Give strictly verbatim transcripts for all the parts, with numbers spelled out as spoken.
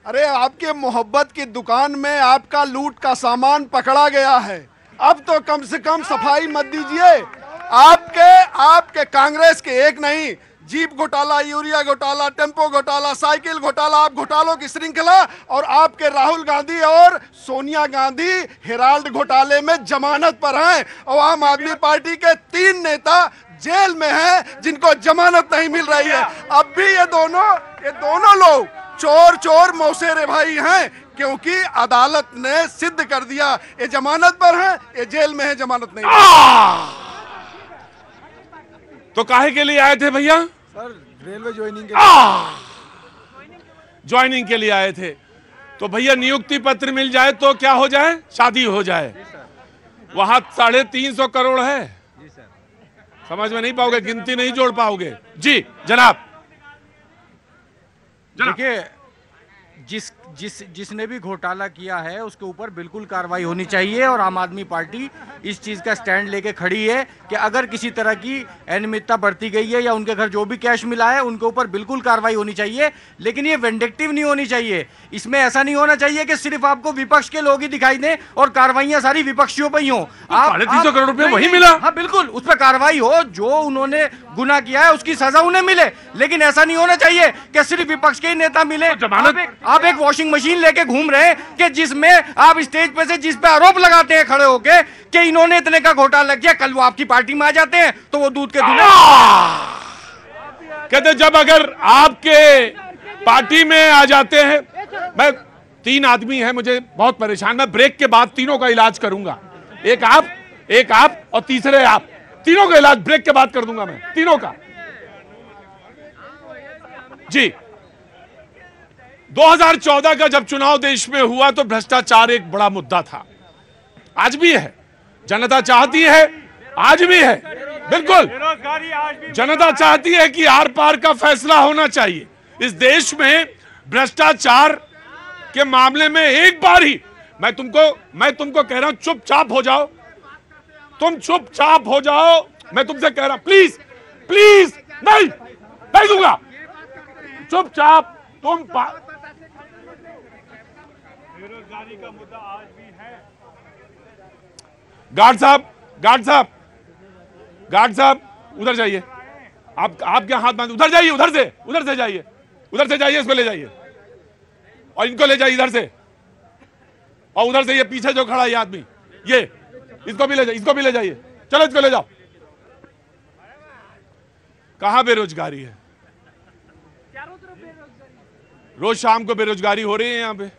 अरे आपके मोहब्बत की दुकान में आपका लूट का सामान पकड़ा गया है, अब तो कम से कम सफाई मत दीजिए। आपके आपके कांग्रेस के एक नहीं, जीप घोटाला, यूरिया घोटाला, टेम्पो घोटाला, साइकिल घोटाला, आप घोटालों की श्रृंखला, और आपके राहुल गांधी और सोनिया गांधी हेराल्ड घोटाले में जमानत पर हैं, और आम आदमी पार्टी के तीन नेता जेल में हैं जिनको जमानत नहीं मिल रही है। अब भी ये दोनों ये दोनों लोग चोर चोर मौसेरे भाई हैं, क्योंकि अदालत ने सिद्ध कर दिया ये जमानत पर हैं, ये जेल में है, जमानत नहीं। तो काहे के लिए आए थे भैया? सर रेलवे ज्वाइनिंग के लिए। ज्वाइनिंग के लिए आए थे। तो भैया नियुक्ति पत्र मिल जाए तो क्या हो जाए? शादी हो जाए। वहां साढ़े तीन सौ करोड़ है, समझ में नहीं पाओगे, गिनती नहीं जोड़ पाओगे। जी जनाब। देखिए, जिस जिस जिसने भी घोटाला किया है उसके ऊपर बिल्कुल कार्रवाई होनी चाहिए, और आम आदमी पार्टी इस चीज़ का स्टैंड लेके खड़ी है कि अगर किसी तरह की अनियमितता बरती गई है या उनके घर जो भी कैश मिला है उनके ऊपर बिल्कुल कार्रवाई होनी चाहिए, लेकिन ये वेंडिक्टिव नहीं होनी चाहिए। इसमें ऐसा नहीं होना चाहिए कि सिर्फ आपको विपक्ष के लोग ही दिखाई दें और कार्रवाइयां सारी विपक्षियों पर ही हो। साढ़े तीन सौ करोड़ रुपए वही मिला। हाँ बिल्कुल, उस पर कार्रवाई हो, जो उन्होंने गुनाह किया है उसकी सजा उन्हें मिले, लेकिन ऐसा नहीं होना चाहिए कि सिर्फ विपक्ष के ही नेता मिले। आप एक वॉशिंग मशीन लेके घूम रहे हैं कि जिसमें आप स्टेज पे से जिस पे आरोप लगाते हैं खड़े होके कि इन्होंने इतने का घोटाला किया, कल वो आपकी पार्टी में आ जाते हैं तो वो दूध के दूल्हे कहते जब अगर आपके पार्टी में आ जाते हैं। मैं तीन आदमी है, मुझे बहुत परेशान, मैं ब्रेक के बाद तीनों का इलाज करूंगा। एक आप, एक आप और तीसरे आप, तीनों का इलाज ब्रेक के बाद कर दूंगा मैं, तीनों का। जी दो हज़ार चौदह का जब चुनाव देश में हुआ तो भ्रष्टाचार एक बड़ा मुद्दा था, आज भी है, जनता चाहती है, आज भी है, बिल्कुल जनता चाहती है कि आर पार का फैसला होना चाहिए। इस देश में भ्रष्टाचार के मामले में एक बार ही, मैं तुमको मैं तुमको कह रहा हूं चुपचाप हो जाओ, तुम चुपचाप हो जाओ, मैं तुमसे कह रहा हूं, प्लीज प्लीज, नहीं नहीं दूंगा, चुपचाप तुम। बेरोजगारी का मुद्दा आज भी है। गार्ड साहब, गार्ड साहब, गार्ड साहब उधर जाइए, आप आप क्या हाथ बांध, उधर जाइए, उधर से उधर से जाइए, उधर से जाइए, इसको ले जाइए और इनको ले जाइए इधर से, और उधर से ये पीछे जो खड़ा है ये आदमी, ये इसको भी ले जाइए, इसको भी ले जाइए, चलो इसको ले जाओ। कहां बेरोजगारी है? रोज शाम को बेरोजगारी हो रही है यहां पे।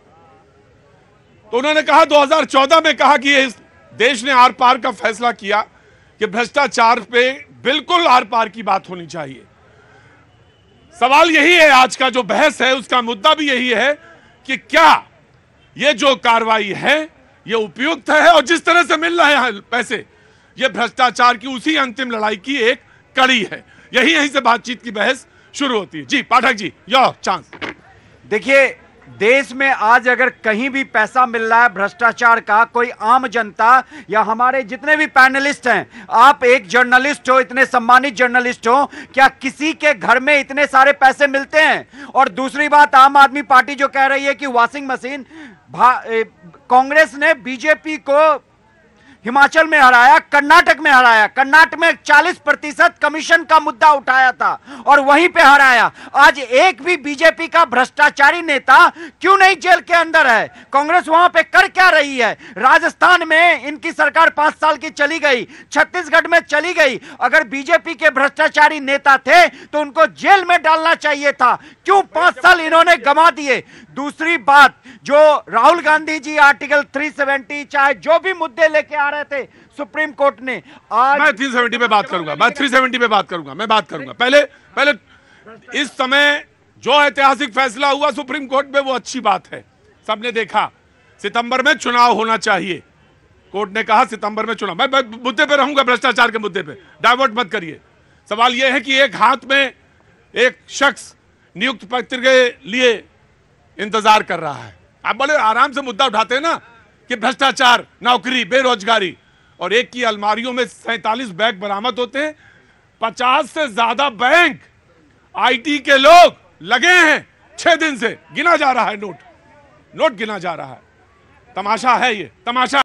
तो उन्होंने कहा दो हज़ार चौदह में कहा कि इस देश ने आर पार का फैसला किया कि भ्रष्टाचार पे बिल्कुल आर पार की बात होनी चाहिए। सवाल यही है, आज का जो बहस है उसका मुद्दा भी यही है कि क्या ये जो कार्रवाई है ये उपयुक्त है, और जिस तरह से मिल रहे हैं पैसे, ये भ्रष्टाचार की उसी अंतिम लड़ाई की एक कड़ी है। यही यहीं से बातचीत की बहस शुरू होती है। जी पाठक जी, यो चांस। देखिए, देश में आज अगर कहीं भी पैसा मिल रहा है भ्रष्टाचार का, कोई आम जनता या हमारे जितने भी पैनलिस्ट हैं, आप एक जर्नलिस्ट हो, इतने सम्मानित जर्नलिस्ट हो, क्या किसी के घर में इतने सारे पैसे मिलते हैं? और दूसरी बात, आम आदमी पार्टी जो कह रही है कि वॉशिंग मशीन, कांग्रेस ने बीजेपी को हिमाचल में हराया, कर्नाटक में हराया, कर्नाटक में चालीस प्रतिशत कमीशन का मुद्दा उठाया था और वहीं पे हराया। आज एक भी बीजेपी का भ्रष्टाचारी नेता क्यों नहीं जेल के अंदर है? कांग्रेस वहां पे कर क्या रही है? राजस्थान में इनकी सरकार पांच साल की चली गई, छत्तीसगढ़ में चली गई। अगर बीजेपी के भ्रष्टाचारी नेता थे तो उनको जेल में डालना चाहिए था, क्यों पांच साल इन्होंने गंवा दिए? दूसरी बात, जो राहुल गांधी जी आर्टिकल तीन सौ सत्तर चाहे जो भी मुद्दे लेके आ रहे थे सुप्रीम कोर्ट ने, आज मैं तीन सौ सत्तर पे बात करूंगा, मैं तीन सौ सत्तर पे बात करूंगा, मैं बात करूंगा। पहले पहले इस समय जो ऐतिहासिक फैसला हुआ सुप्रीम कोर्ट में वो अच्छी बात है, सबने देखा। सितंबर में चुनाव होना चाहिए, कोर्ट ने कहा सितंबर में चुनाव। मैं मुद्दे पे रहूंगा, भ्रष्टाचार के मुद्दे पे, डाइवर्ट मत करिए। सवाल यह है कि एक हाथ में एक शख्स नियुक्त पत्र के लिए इंतजार कर रहा है, आप बड़े आराम से मुद्दा उठाते हैं ना कि भ्रष्टाचार, नौकरी, बेरोजगारी, और एक की अलमारियों में सैंतालीस बैग बरामद होते हैं। पचास से ज्यादा बैंक आईटी के लोग लगे हैं छह दिन से गिना जा रहा है नोट, नोट गिना जा रहा है। तमाशा है ये, तमाशा।